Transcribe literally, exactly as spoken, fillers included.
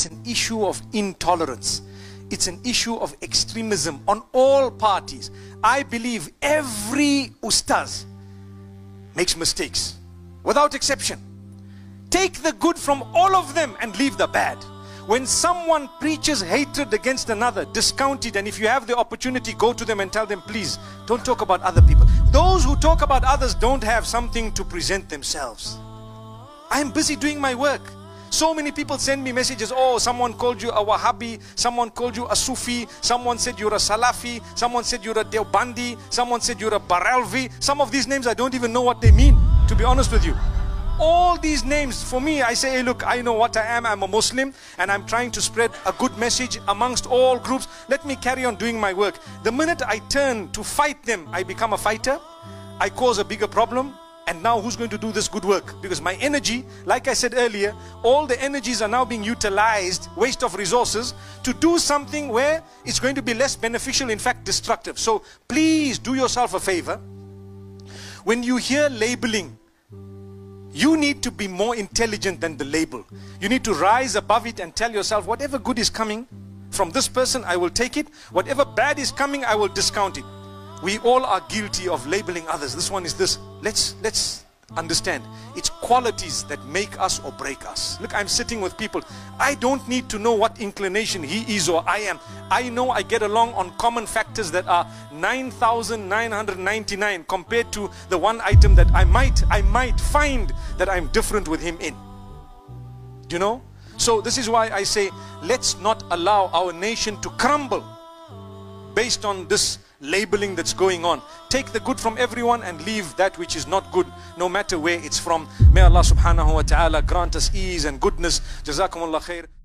an issue of intolerance. It's an issue of extremism on all parties. I believe every ustaz makes mistakes, without exception. Take the good from all of them and leave the bad. When someone preaches hatred against another, discount it, and if you have the opportunity, go to them and tell them, please, don't talk about other people. Those who talk about others don't have something to present themselves. I am busy doing my work. So many people send me messages, oh, someone called you a Wahhabi, someone called you a Sufi, someone said you're a Salafi, someone said you're a Deobandi, someone said you're a Barelvi. Some of these names I don't even know what they mean, to be honest with you. All these names, for me, I say, hey, look, I know what I am. I'm a Muslim and I'm trying to spread a good message amongst all groups. Let me carry on doing my work. The minute I turn to fight them, I become a fighter. I cause a bigger problem. And now who's going to do this good work? Because my energy, like I said earlier, all the energies are now being utilized, waste of resources, to do something where it's going to be less beneficial, in fact destructive. So please do yourself a favor. When you hear labeling, you need to be more intelligent than the label. You need to rise above it and tell yourself, whatever good is coming from this person, I will take it. Whatever bad is coming, I will discount it. We all are guilty of labeling others. This one is this. Let's, let's understand. It's qualities that make us or break us. Look, I'm sitting with people. I don't need to know what inclination he is or I am. I know I get along on common factors that are nine thousand nine hundred ninety-nine compared to the one item that I might, I might find that I'm different with him in. Do you know? So this is why I say, let's not allow our nation to crumble based on this labeling that's going on. Take the good from everyone and leave that which is not good, no matter where it's from. May Allah subhanahu wa ta'ala grant us ease and goodness. Jazakumullah khair.